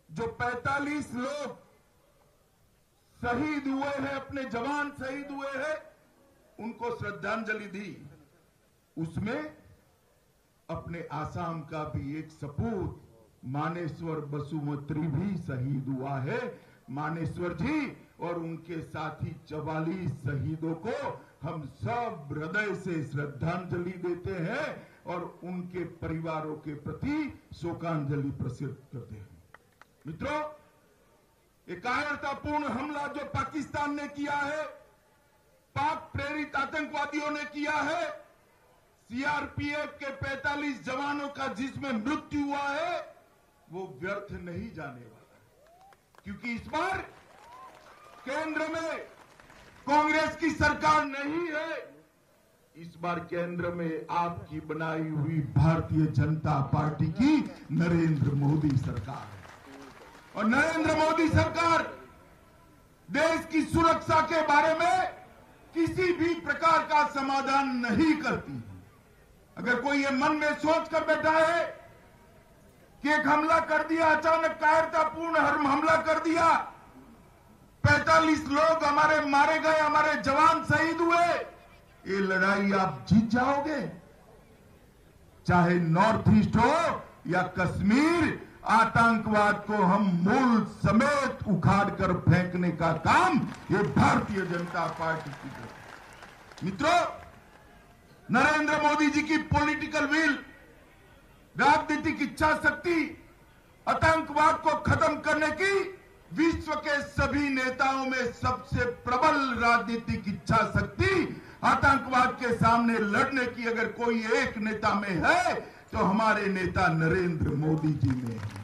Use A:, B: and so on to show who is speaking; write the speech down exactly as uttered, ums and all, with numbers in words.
A: जो पैंतालीस लोग शहीद हुए हैं, अपने जवान शहीद हुए हैं, उनको श्रद्धांजलि दी, उसमें अपने आसाम का भी एक सपूत मानेश्वर बसुमतारी भी शहीद हुआ है। मानेश्वर जी और उनके साथी चवालीस शहीदों को हम सब हृदय से श्रद्धांजलि देते हैं और उनके परिवारों के प्रति शोकांजलि प्रस्तुत करते हैं। मित्रों, एक कायरतापूर्ण हमला जो पाकिस्तान ने किया है, पाक प्रेरित आतंकवादियों ने किया है, सीआरपीएफ के पैंतालीस जवानों का जिसमें मृत्यु हुआ है, वो व्यर्थ नहीं जाने वाला, क्योंकि इस बार केंद्र में कांग्रेस की सरकार नहीं है, इस बार केंद्र में आपकी बनाई हुई भारतीय जनता पार्टी की नरेंद्र मोदी सरकार है। और नरेंद्र मोदी सरकार देश की सुरक्षा के बारे में किसी भी प्रकार का समाधान नहीं करती। अगर कोई ये मन में सोच कर बैठा है कि एक हमला कर दिया, अचानक कायरतापूर्ण हमला कर दिया, पैंतालीस लोग हमारे मारे गए, हमारे जवान शहीद हुए, ये लड़ाई आप जीत जाओगे। चाहे नॉर्थ ईस्ट हो या कश्मीर, आतंकवाद को हम मूल समेत उखाड़ कर फेंकने का काम ये भारतीय जनता पार्टी की है। मित्रों, नरेंद्र मोदी जी की पॉलिटिकल विल, राजनीतिक इच्छा शक्ति, आतंकवाद को खत्म करने की विश्व के सभी नेताओं में सबसे प्रबल राजनीतिक इच्छा शक्ति, आतंकवाद के सामने लड़ने की अगर कोई एक नेता में है तो हमारे नेता नरेंद्र मोदी जी में है।